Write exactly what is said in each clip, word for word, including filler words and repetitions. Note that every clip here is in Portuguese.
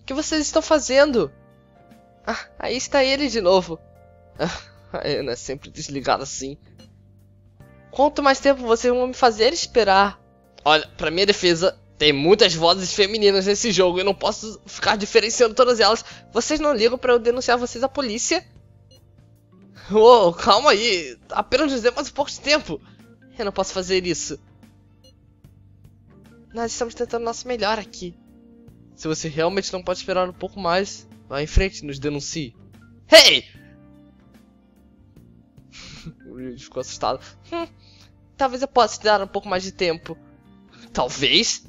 O que vocês estão fazendo? Ah, aí está ele de novo. Ah, a Ana é sempre desligada assim. Quanto mais tempo vocês vão me fazer esperar? Olha, pra minha defesa, tem muitas vozes femininas nesse jogo. Eu não posso ficar diferenciando todas elas. Vocês não ligam pra eu denunciar vocês à polícia? Uou, calma aí. Apenas nos dê mais um pouco de tempo. Eu não posso fazer isso. Nós estamos tentando nosso melhor aqui. Se você realmente não pode esperar um pouco mais, vá em frente e nos denuncie. Hey! O Ryuji ficou assustado. Hum, talvez eu possa te dar um pouco mais de tempo. Talvez?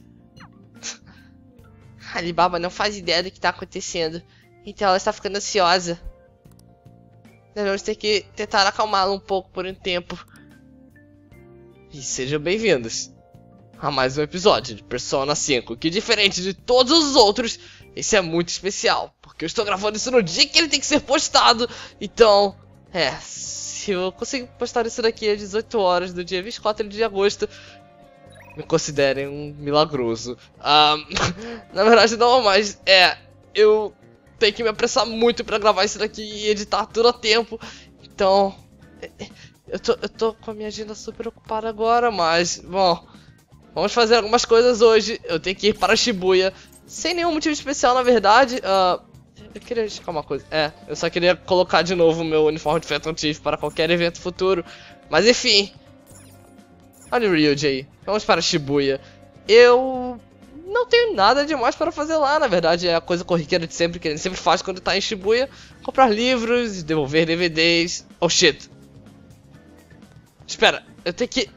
Alibaba não faz ideia do que está acontecendo. Então ela está ficando ansiosa. Devemos ter que tentar acalmá-la um pouco por um tempo. E sejam bem-vindos a mais um episódio de Persona cinco, que diferente de todos os outros, esse é muito especial, porque eu estou gravando isso no dia que ele tem que ser postado. Então, é, se eu conseguir postar isso daqui às dezoito horas do dia vinte e quatro de agosto, me considerem um milagroso. Um, na verdade não, mas é, eu tenho que me apressar muito pra gravar isso daqui e editar tudo a tempo. Então, eu tô, eu tô com a minha agenda super ocupada agora, mas, bom, vamos fazer algumas coisas hoje. Eu tenho que ir para Shibuya, sem nenhum motivo especial, na verdade. Uh, eu queria explicar uma coisa. É, eu só queria colocar de novo o meu uniforme de Phantom Thief para qualquer evento futuro. Mas enfim, olha o Ryuji aí. Vamos para Shibuya. Eu não tenho nada demais para fazer lá, na verdade. É a coisa corriqueira de sempre, que ele sempre faz quando tá em Shibuya. Comprar livros, devolver D V Ds. Oh shit. Espera, eu tenho que...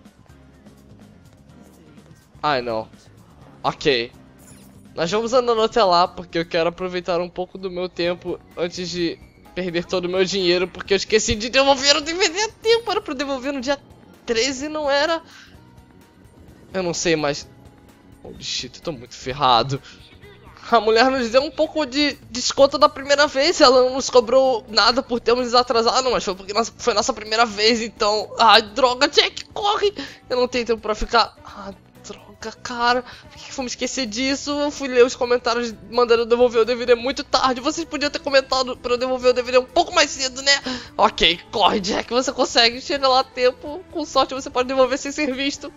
Ai não. Ok. Nós vamos andando até lá porque eu quero aproveitar um pouco do meu tempo antes de perder todo o meu dinheiro, porque eu esqueci de devolver o D V D a tempo. Era pra devolver no dia treze, não era? Eu não sei, mas... Holy shit, eu tô muito ferrado. A mulher nos deu um pouco de desconto da primeira vez. Ela não nos cobrou nada por termos atrasado, mas foi porque nossa, foi nossa primeira vez, então... Ai, droga, Jack, corre! Eu não tenho tempo pra ficar... Ah, droga, cara. Por que fomos esquecer disso? Eu fui ler os comentários mandando eu devolver o D V D muito tarde. Vocês podiam ter comentado pra eu devolver o D V D um pouco mais cedo, né? Ok, corre, Jack, você consegue. Chega lá a tempo. Com sorte você pode devolver sem ser visto.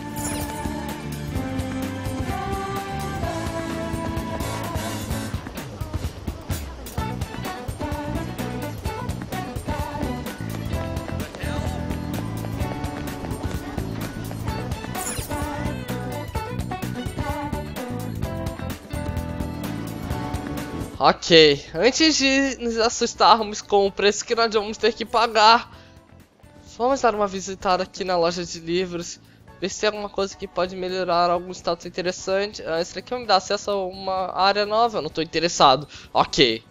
Ok, antes de nos assustarmos com o preço que nós vamos ter que pagar, vamos dar uma visitada aqui na loja de livros, ver se tem alguma coisa que pode melhorar algum status interessante. Uh, esse daqui vai me dar acesso a uma área nova, eu não estou interessado. Ok.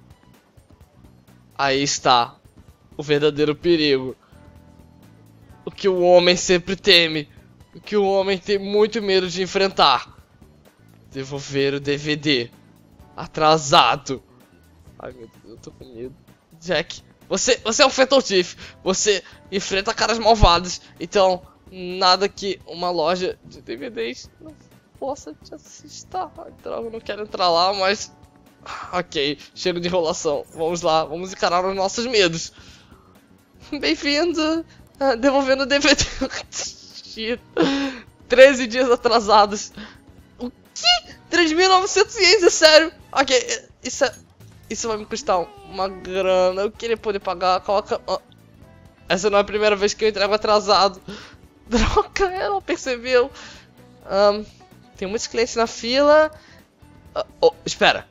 Aí está o verdadeiro perigo. O que o homem sempre teme. O que o homem tem muito medo de enfrentar. Devolver o D V D. Atrasado. Ai meu Deus, eu tô com medo. Jack, você, você é um Phantom Thief. Você enfrenta caras malvados. Então, nada que uma loja de D V Ds não possa te assustar. Ai, droga, eu não quero entrar lá, mas... Ok, chega de enrolação. Vamos lá, vamos encarar os nossos medos. Bem-vindo. Ah, devolvendo o D V D. treze dias atrasados. O quê? três mil e novecentos ienes, é sério? Ok, isso é... Isso vai me custar uma grana. Eu queria poder pagar. Coloca... Oh. Essa não é a primeira vez que eu entrego atrasado. Droga, ela percebeu. Um, tem muitos clientes na fila. Uh, oh, espera.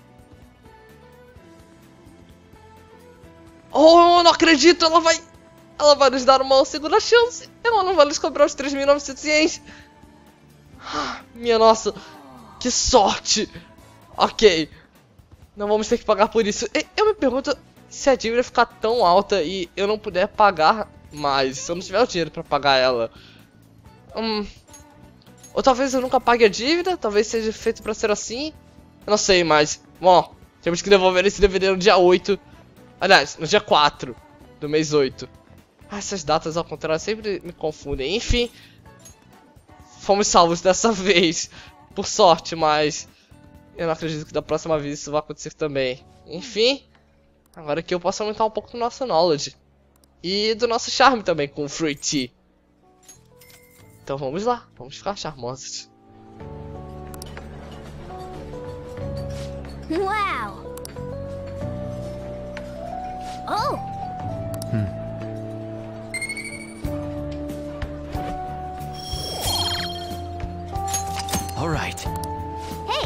Oh, não acredito. Ela vai... Ela vai nos dar uma segunda chance. Ela não vai nos cobrar os três mil e novecentos ienes. Minha nossa. Que sorte! Ok. Não vamos ter que pagar por isso. Eu me pergunto se a dívida ficar tão alta e eu não puder pagar mais. Se eu não tiver o dinheiro pra pagar ela. Hum. Ou talvez eu nunca pague a dívida. Talvez seja feito pra ser assim. Eu não sei, mas... Bom, temos que devolver esse D V D no dia oito. Aliás, no dia quatro do mês oito. Ah, essas datas ao contrário sempre me confundem. Enfim. Fomos salvos dessa vez. Por sorte, mas eu não acredito que da próxima vez isso vai acontecer também. Enfim, agora que eu posso aumentar um pouco do nosso knowledge. E do nosso charme também com o Free Tea. Então vamos lá, vamos ficar charmosos. Wow! Oh! Hmm. All right. Hey!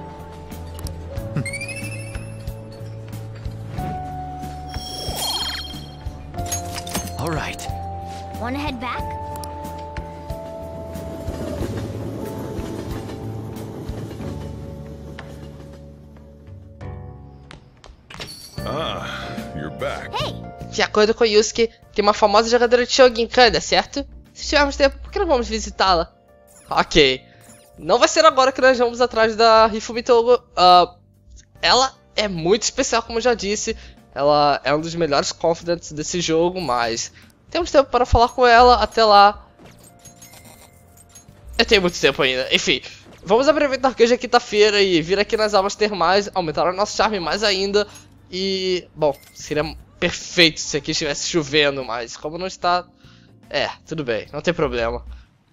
All right. Wanna head back? Ah, you're back. Hey! De acordo com Yusuke, tem uma famosa jogadora de Shogun Kanda, certo? Se tivermos tempo, por que não vamos visitá-la? Ok. Não vai ser agora que nós vamos atrás da Hifumi Togo. Uh, ela é muito especial, como eu já disse. Ela é um dos melhores confidants desse jogo, mas temos tempo para falar com ela. Até lá. Eu tenho muito tempo ainda. Enfim, vamos aproveitar que hoje é quinta-feira e vir aqui nas aulas termais, aumentar o nosso charme mais ainda. E, bom, seria perfeito se aqui estivesse chovendo, mas como não está... É, tudo bem, não tem problema.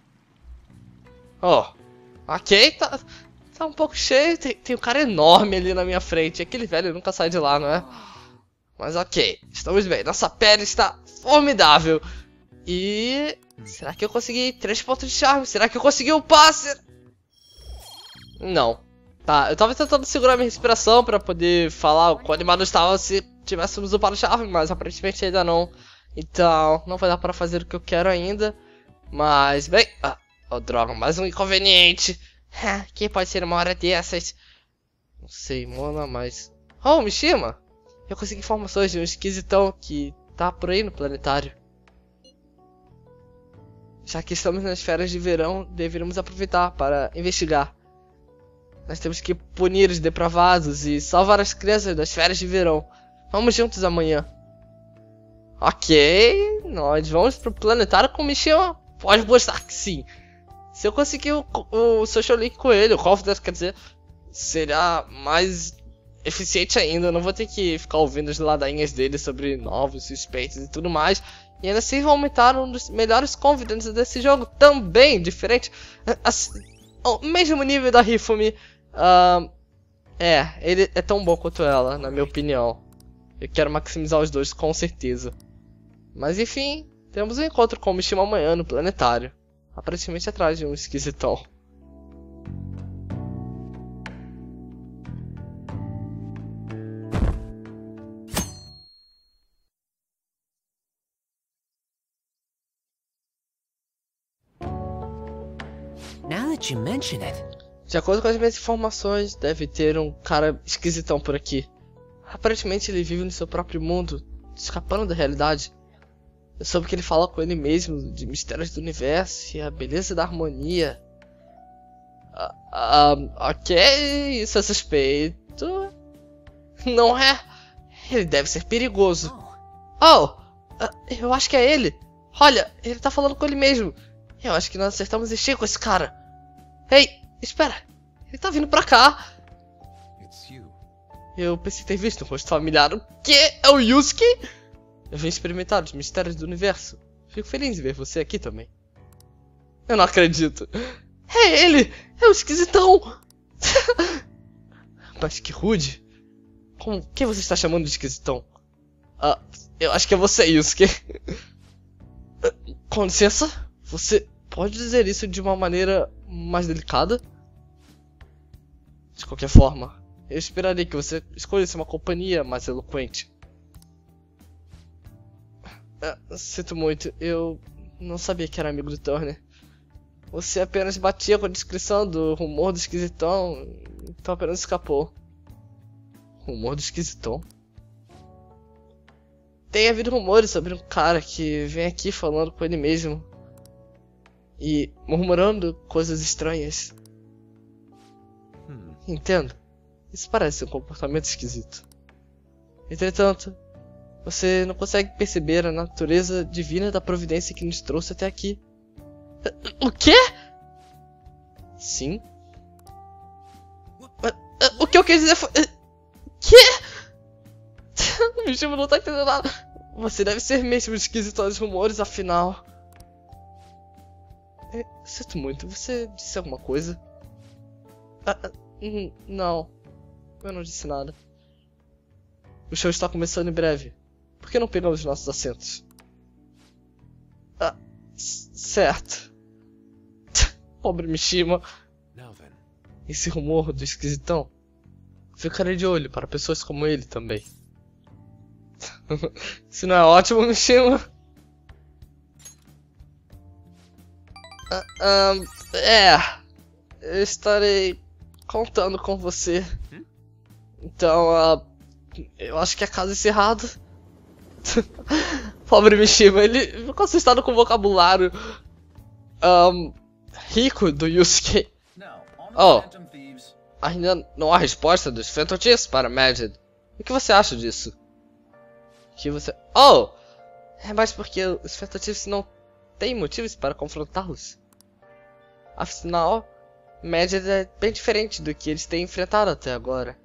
Oh, ok, tá, tá um pouco cheio, tem, tem um cara enorme ali na minha frente. Aquele velho nunca sai de lá, não é? Mas ok, estamos bem, nossa pele está formidável. E... será que eu consegui três pontos de charme? Será que eu consegui o passe? Não. Tá, eu tava tentando segurar minha respiração pra poder falar o quão animado eu estava se tivéssemos upado o charme, mas aparentemente ainda não. Então, não vai dar pra fazer o que eu quero ainda. Mas, bem... Ah, oh, droga, mais um inconveniente. Que pode ser uma hora dessas? Não sei, Mona, mas... Oh, Mishima! Eu consegui informações de um esquisitão que tá por aí no planetário. Já que estamos nas férias de verão, deveríamos aproveitar para investigar. Nós temos que punir os depravados e salvar as crianças das férias de verão. Vamos juntos amanhã. Ok, nós vamos pro planetário com o Mishima. Pode mostrar que sim. Se eu conseguir o, o social link com ele, o Confidence, quer dizer, será mais eficiente ainda. Eu não vou ter que ficar ouvindo as ladainhas dele sobre novos suspeitos e tudo mais. E ainda assim vão aumentar um dos melhores Confidence desse jogo. Também diferente. Assim, ao mesmo nível da Hifumi. Uh, é, ele é tão bom quanto ela, na minha opinião. Eu quero maximizar os dois com certeza. Mas enfim, temos um encontro com o Mishima amanhã no planetário. Aparentemente atrás de um esquisitão. Now that you mention it. De acordo com as minhas informações, deve ter um cara esquisitão por aqui. Aparentemente ele vive no seu próprio mundo, escapando da realidade. Eu soube que ele fala com ele mesmo de mistérios do universo e a beleza da harmonia. Ah, uh, ok, isso é suspeito. Não é? Ele deve ser perigoso. Oh, uh, eu acho que é ele. Olha, ele tá falando com ele mesmo. Eu acho que nós acertamos em cheio com esse cara. Ei, espera, ele tá vindo pra cá. Eu pensei ter visto um rosto familiar. O que? É o Yusuke? Eu vim experimentar os mistérios do universo. Fico feliz de ver você aqui também. Eu não acredito. É ele! É o esquisitão! Mas que rude. Como que você está chamando de esquisitão? Ah, eu acho que é você, Yusuke. Com licença, você pode dizer isso de uma maneira mais delicada? De qualquer forma, eu esperaria que você escolhesse uma companhia mais eloquente. Ah, sinto muito, eu não sabia que era amigo do Turner. Você apenas batia com a descrição do rumor do esquisitão, então apenas escapou. Rumor do esquisitão? Tem havido rumores sobre um cara que vem aqui falando com ele mesmo e murmurando coisas estranhas. Entendo. Isso parece um comportamento esquisito. Entretanto, você não consegue perceber a natureza divina da providência que nos trouxe até aqui. O quê? Sim. que eu quis dizer foi... Que? O Mishima não tá entendendo nada. Você deve ser mesmo esquisito aos rumores, afinal. É, sinto muito, você disse alguma coisa? Ah, ah, hum, não, eu não disse nada. O show está começando em breve. Por que não pegamos nossos assentos? Ah, certo. Pobre Mishima. Now then. Esse rumor do esquisitão. Ficarei de olho para pessoas como ele também. Se não é ótimo, Mishima. Ah, ah, é. Eu estarei contando com você. Então, ah, eu acho que é caso encerrado. Pobre Mishima, ele ficou assustado com o vocabulário um, rico do Yusuke. Oh, ainda não há resposta dos Phantom Thieves para Majid. O que você acha disso? Que você... Oh! É mais porque os Phantom Thieves não têm motivos para confrontá-los. Afinal, Majid é bem diferente do que eles têm enfrentado até agora.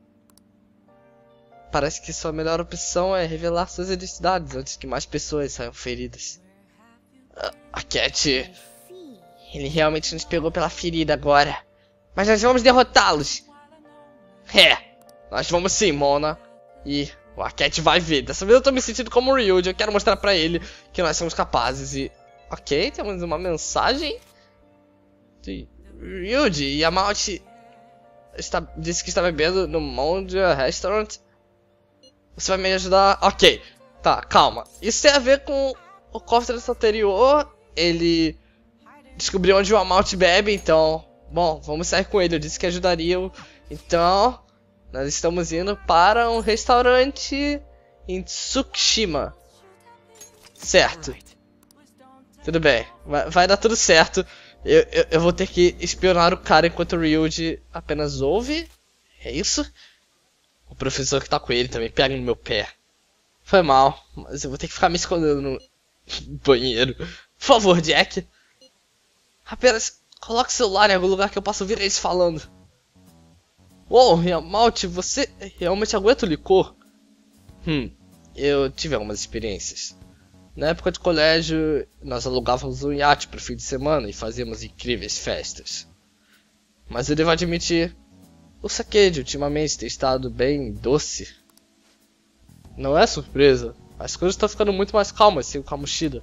Parece que sua melhor opção é revelar suas identidades antes que mais pessoas saiam feridas. A Cat... Ele realmente nos pegou pela ferida agora. Mas nós vamos derrotá-los. É, nós vamos sim, Mona. E o Arquette vai ver. Dessa vez eu tô me sentindo como o Ryuji. Eu quero mostrar pra ele que nós somos capazes. E... Ok, temos uma mensagem de Ryuji. Yamauchi está... disse que está bebendo no Mondia Restaurant. Você vai me ajudar? Ok, tá, calma. Isso tem a ver com o Cortex anterior. Ele descobriu onde o Yamauchi bebe, então... Bom, vamos sair com ele, eu disse que ajudaria. Então, nós estamos indo para um restaurante em Tsukushima. Certo. Tudo bem, vai, vai dar tudo certo. Eu, eu, eu vou ter que espionar o cara enquanto o Ryuji apenas ouve. É isso? O professor que tá com ele também pega no meu pé. Foi mal, mas eu vou ter que ficar me escondendo no banheiro. Por favor, Jack. Apenas... Coloque o celular em algum lugar que eu possa ouvir eles falando. Uou, Yamauchi, você realmente aguenta o licor? Hum, eu tive algumas experiências. Na época de colégio, nós alugávamos um iate para o fim de semana e fazíamos incríveis festas. Mas eu devo admitir, o saqueio ultimamente tem estado bem doce. Não é surpresa, as coisas estão ficando muito mais calmas sem o Kamoshida.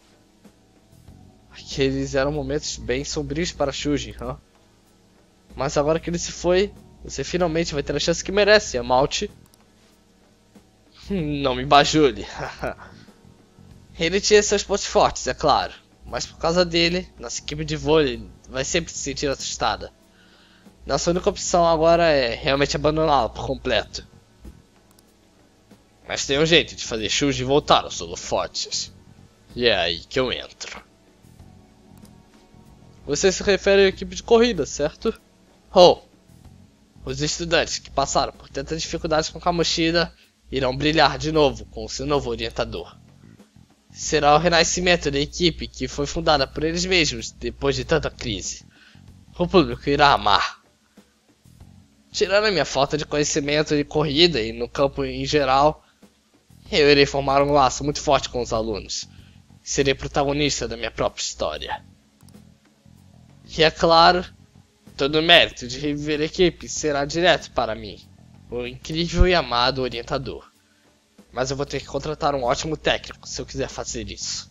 Aqueles eram momentos bem sombrios para Shuji, huh? Mas agora que ele se foi, você finalmente vai ter a chance que merece, Yamauchi. Não me bajule. Ele tinha seus pontos fortes, é claro. Mas por causa dele, nossa equipe de vôlei vai sempre se sentir assustada. Nossa única opção agora é realmente abandoná-la por completo. Mas tem um jeito de fazer Shuji voltar aos holofotes. E é aí que eu entro. Você se refere à equipe de corrida, certo? Oh, os estudantes que passaram por tantas dificuldades com Kamoshida irão brilhar de novo com o seu novo orientador. Será o renascimento da equipe que foi fundada por eles mesmos depois de tanta crise. O público irá amar. Tirando a minha falta de conhecimento de corrida e no campo em geral, eu irei formar um laço muito forte com os alunos. Serei protagonista da minha própria história. E é claro, todo o mérito de reviver a equipe será direto para mim, o incrível e amado orientador. Mas eu vou ter que contratar um ótimo técnico se eu quiser fazer isso.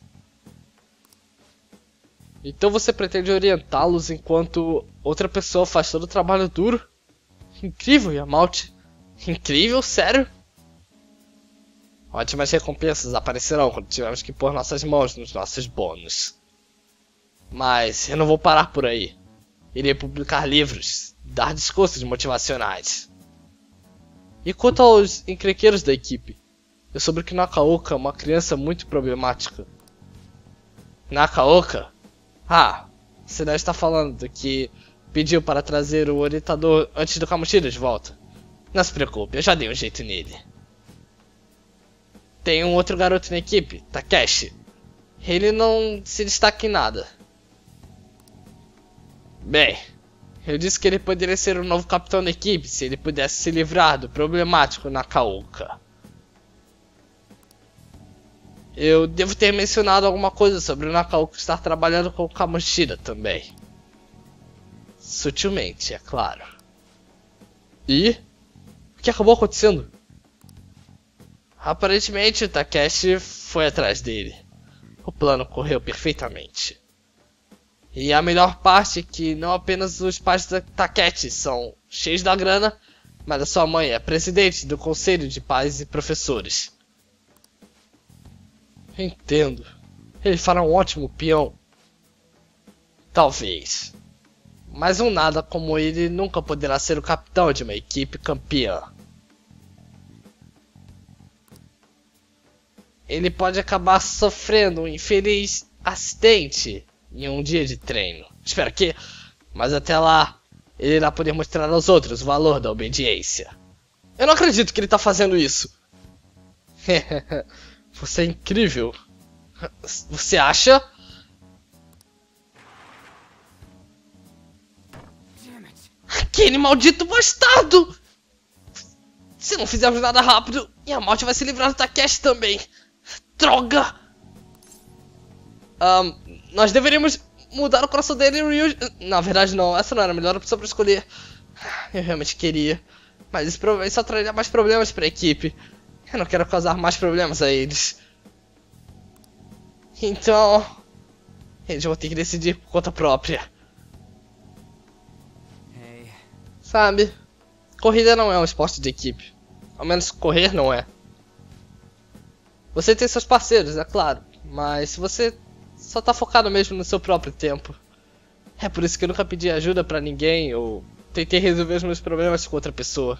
Então você pretende orientá-los enquanto outra pessoa faz todo o trabalho duro? Incrível, Yamauchi. Incrível, sério? Ótimas recompensas aparecerão quando tivermos que pôr nossas mãos nos nossos bônus. Mas eu não vou parar por aí. Irei publicar livros, dar discursos motivacionais. E quanto aos encrenqueiros da equipe? Eu soube que Nakaoka é uma criança muito problemática. Nakaoka? Ah, você deve estar falando do que pediu para trazer o orientador antes do Kamoshida de volta. Não se preocupe, eu já dei um jeito nele. Tem um outro garoto na equipe, Takeshi. Ele não se destaca em nada. Bem, Eu disse que ele poderia ser o novo capitão da equipe se ele pudesse se livrar do problemático Nakaoka. Eu devo ter mencionado alguma coisa sobre o Nakaoka estar trabalhando com o Kamoshida também. Sutilmente, é claro. E? O que acabou acontecendo? Aparentemente o Takeshi foi atrás dele. O plano correu perfeitamente. E a melhor parte é que não apenas os pais da Takeshi são cheios da grana, mas a sua mãe é presidente do conselho de pais e professores. Entendo. Ele fará um ótimo peão. Talvez. Mas um nada como ele nunca poderá ser o capitão de uma equipe campeã. Ele pode acabar sofrendo um infeliz acidente em um dia de treino. Espero que, mas até lá, ele irá poder mostrar aos outros o valor da obediência. Eu não acredito que ele está fazendo isso. Você é incrível. Você acha? Aquele maldito bastardo! Se não fizermos nada rápido, Yamauchi vai se livrar do Takeshi também. Droga! Um, nós deveríamos mudar o coração dele e o Ryu... Na verdade não, essa não era a melhor opção pra escolher. Eu realmente queria. Mas isso provavelmente só traria mais problemas pra equipe. Eu não quero causar mais problemas a eles. Então... eles vão ter que decidir por conta própria. Sabe, corrida não é um esporte de equipe. Ao menos correr não é. Você tem seus parceiros, é claro. Mas se você só tá focado mesmo no seu próprio tempo. É por isso que eu nunca pedi ajuda pra ninguém ou tentei resolver os meus problemas com outra pessoa.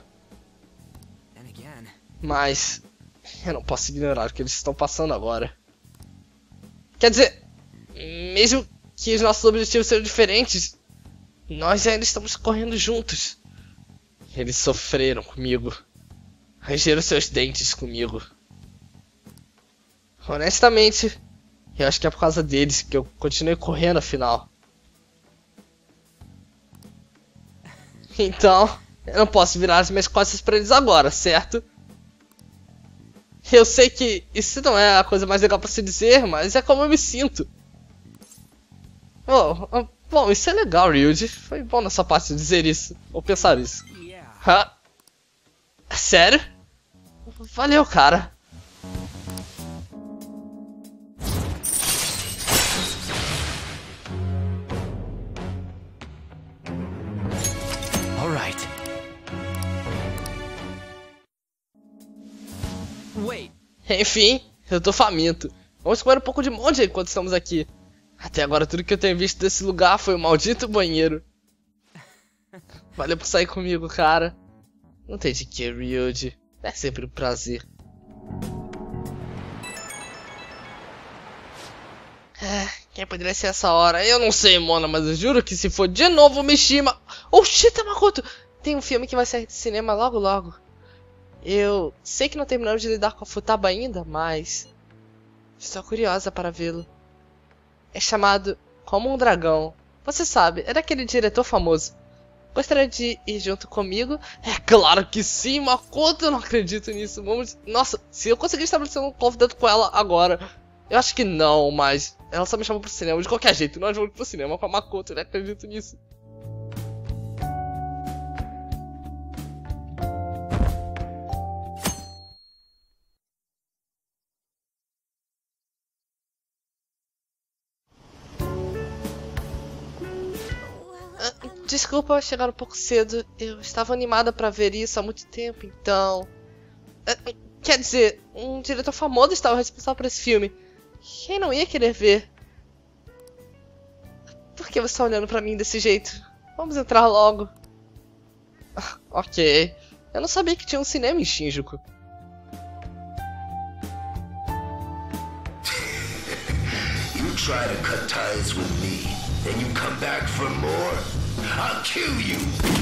Mas eu não posso ignorar o que eles estão passando agora. Quer dizer, mesmo que os nossos objetivos sejam diferentes, nós ainda estamos correndo juntos. Eles sofreram comigo. Rangeram seus dentes comigo. Honestamente, eu acho que é por causa deles que eu continuei correndo afinal. Então, eu não posso virar as minhas costas pra eles agora, certo? Eu sei que isso não é a coisa mais legal pra se dizer, mas é como eu me sinto. Oh, bom, isso é legal, Ryuji. Foi bom nessa parte dizer isso, ou pensar isso. Hã? Sério? Valeu, cara. Alright. Wait. Enfim, eu tô faminto. Vamos comer um pouco de monte enquanto estamos aqui. Até agora tudo que eu tenho visto desse lugar foi o maldito banheiro. Valeu por sair comigo, cara. Não tem de que, Ryuji. É sempre um prazer. É, quem poderia ser essa hora? Eu não sei, Mona, mas eu juro que se for de novo o Mishima... Oh, shit, Makoto! Tem um filme que vai sair de cinema logo logo. Eu sei que não terminamos de lidar com a Futaba ainda, mas... estou curiosa para vê-lo. É chamado Como um Dragão. Você sabe, é daquele diretor famoso. Gostaria de ir junto comigo? É claro que sim, Makoto, eu não acredito nisso. Vamos... Nossa, se eu conseguir estabelecer um convidado com ela agora... Eu acho que não, mas... ela só me chamou pro cinema. De qualquer jeito, nós vamos pro cinema com a Makoto, eu não acredito nisso. Desculpa chegar um pouco cedo, eu estava animada pra ver isso há muito tempo, então... Quer dizer, um diretor famoso estava responsável por esse filme. Quem não ia querer ver? Por que você está olhando pra mim desse jeito? Vamos entrar logo. Ah, ok, eu não sabia que tinha um cinema em Shinjuku. You try to cut ties with me, then you come back for more. I'll kill you!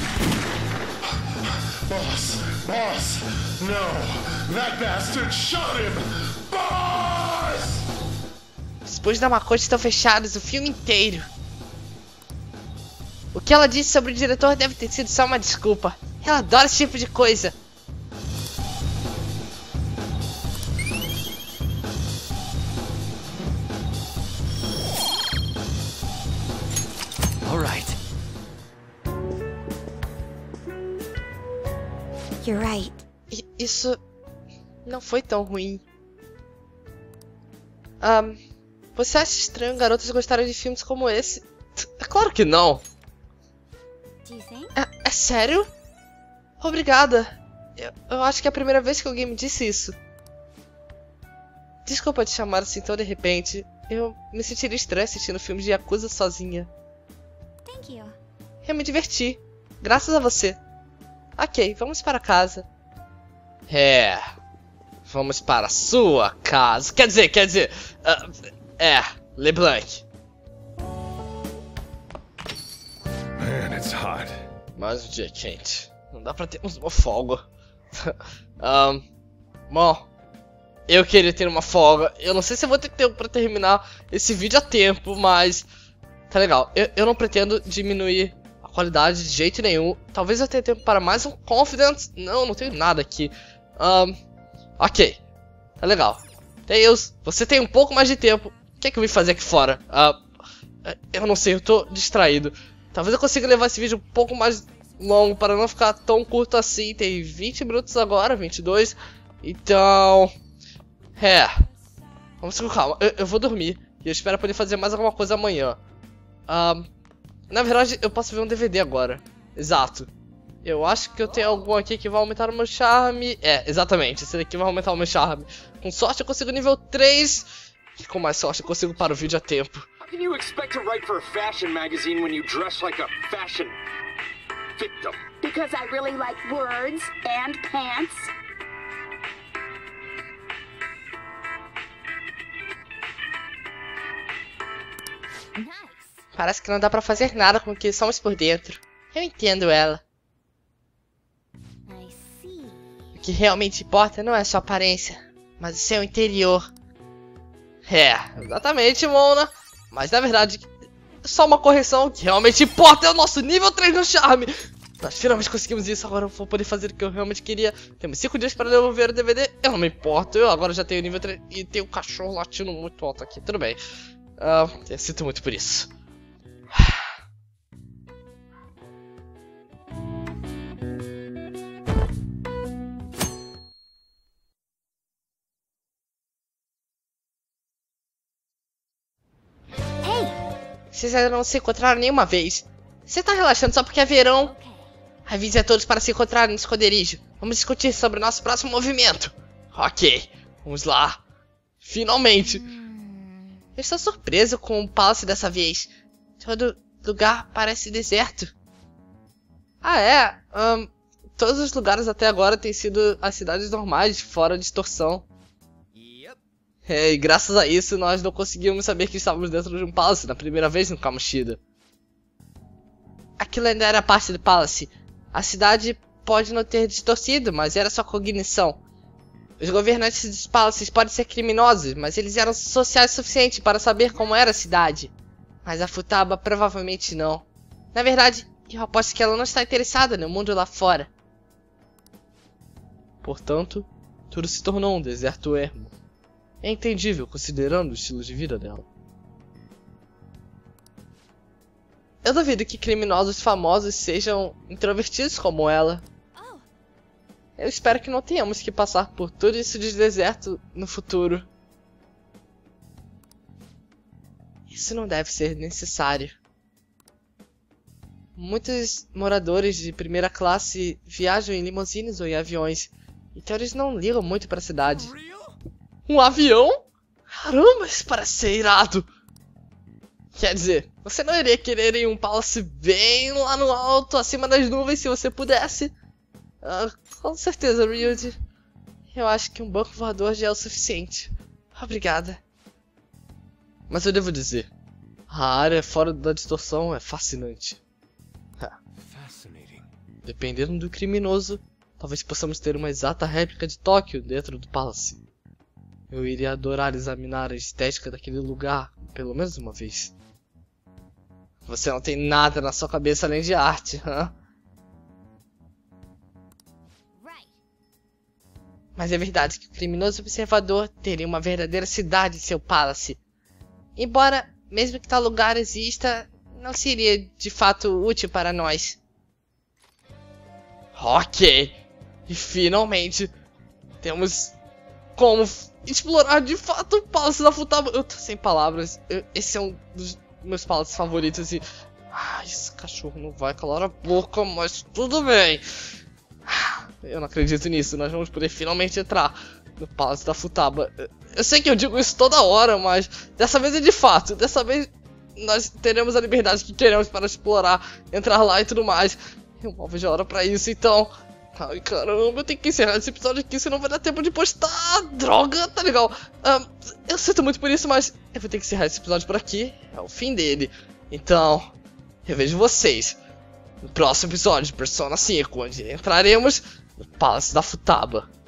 Boss! Boss! No! That bastard shot him! Boss! Os punhos da Makoto estão fechados o filme inteiro. O que ela disse sobre o diretor deve ter sido só uma desculpa. Ela adora esse tipo de coisa. All right. You're right. I- Isso não foi tão ruim. Ahn, você acha estranho garotas gostarem de filmes como esse? É claro que não. Do you think? É, é sério? Obrigada. Eu, eu acho que é a primeira vez que alguém me disse isso. Desculpa te chamar assim tão de repente. Eu me sentiria estranho assistindo filmes de Yakuza sozinha. Thank you. Eu me diverti. Graças a você. Ok, vamos para casa. É. Vamos para a sua casa. Quer dizer, quer dizer... Uh, é, LeBlanc. Man, it's hot. Mais um dia quente. Não dá pra termos uma folga. um, bom, eu queria ter uma folga. Eu não sei se eu vou ter tempo pra terminar esse vídeo a tempo, mas... Tá legal. Eu, eu não pretendo diminuir a qualidade de jeito nenhum. Talvez eu tenha tempo para mais um Confidence. Não, não tenho nada aqui. Um, ok. Tá legal. Tails, você tem um pouco mais de tempo. O que é que eu vim fazer aqui fora? Uh, eu não sei, eu tô distraído. Talvez eu consiga levar esse vídeo um pouco mais longo para não ficar tão curto assim. Tem vinte minutos agora, vinte e dois. Então... É. Vamos com calma. Eu, eu vou dormir. E eu espero poder fazer mais alguma coisa amanhã. Um, na verdade, eu posso ver um D V D agora. Exato. Eu acho que eu tenho algum aqui que vai aumentar o meu charme. É, exatamente. Esse daqui vai aumentar o meu charme. Com sorte eu consigo nível três. E com mais sorte eu consigo para o vídeo a tempo. How can you expect to write for a fashion magazine when you dress like a fashion victim? Because I really like words and pants. Nice. Parece que não dá pra fazer nada com o que somos por dentro. Eu entendo ela. I see. O que realmente importa não é sua aparência, mas o seu interior. É, exatamente, Mona. Mas na verdade, só uma correção. O que realmente importa é o nosso nível três no charme. Nós finalmente conseguimos isso, agora eu vou poder fazer o que eu realmente queria. Temos cinco dias para devolver o D V D. Eu não me importo, eu agora já tenho nível três e tenho um cachorro latindo muito alto aqui. Tudo bem. Uh, eu sinto muito por isso. Vocês ainda não se encontraram nenhuma vez. Você tá relaxando só porque é verão? Okay. Avise a todos para se encontrarem no esconderijo. Vamos discutir sobre o nosso próximo movimento. Ok, vamos lá. Finalmente. Hmm. Eu estou surpreso com o Palace dessa vez. Todo lugar parece deserto. Ah, é. Um, todos os lugares até agora têm sido as cidades normais, fora distorção. É, e graças a isso nós não conseguimos saber que estávamos dentro de um Palace na primeira vez no Kamoshida. Aquilo ainda era parte do Palace. A cidade pode não ter distorcido, mas era só cognição. Os governantes dos Palaces podem ser criminosos, mas eles eram sociais o suficiente para saber como era a cidade. Mas a Futaba provavelmente não. Na verdade, eu aposto que ela não está interessada no mundo lá fora. Portanto, tudo se tornou um deserto ermo. É entendível considerando o estilo de vida dela. Eu duvido que criminosos famosos sejam introvertidos como ela. Oh, Eu espero que não tenhamos que passar por tudo isso de deserto no futuro. Isso não deve ser necessário. Muitos moradores de primeira classe viajam em limusines ou em aviões, então eles não ligam muito para a cidade. Um avião? Caramba, isso parece ser irado. Quer dizer, você não iria querer ir em um Palace bem lá no alto, acima das nuvens, se você pudesse? Ah, com certeza, Ryuji. Eu acho que um banco voador já é o suficiente. Obrigada. Mas eu devo dizer, a área fora da distorção é fascinante. Fascinating. Dependendo do criminoso, talvez possamos ter uma exata réplica de Tóquio dentro do Palace. Eu iria adorar examinar a estética daquele lugar, pelo menos uma vez. Você não tem nada na sua cabeça além de arte, hã? Right. Mas é verdade que o criminoso observador teria uma verdadeira cidade em seu palace. Embora, mesmo que tal lugar exista, não seria de fato útil para nós. Ok. E finalmente temos como explorar de fato o Palácio da Futaba. Eu tô sem palavras. Eu, esse é um dos meus palácios favoritos e... Ah, esse cachorro não vai calar a boca, mas tudo bem. Eu não acredito nisso. Nós vamos poder finalmente entrar no Palácio da Futaba. Eu sei que eu digo isso toda hora, mas dessa vez é de fato. Dessa vez nós teremos a liberdade que queremos para explorar, entrar lá e tudo mais. Eu mal vejo a hora pra isso, então... Ai, caramba, eu tenho que encerrar esse episódio aqui, senão vai dar tempo de postar. Droga, tá legal. Um, eu sinto muito por isso, mas eu vou ter que encerrar esse episódio por aqui. É o fim dele. Então, eu vejo vocês no próximo episódio de Persona cinco, onde entraremos no Palácio da Futaba.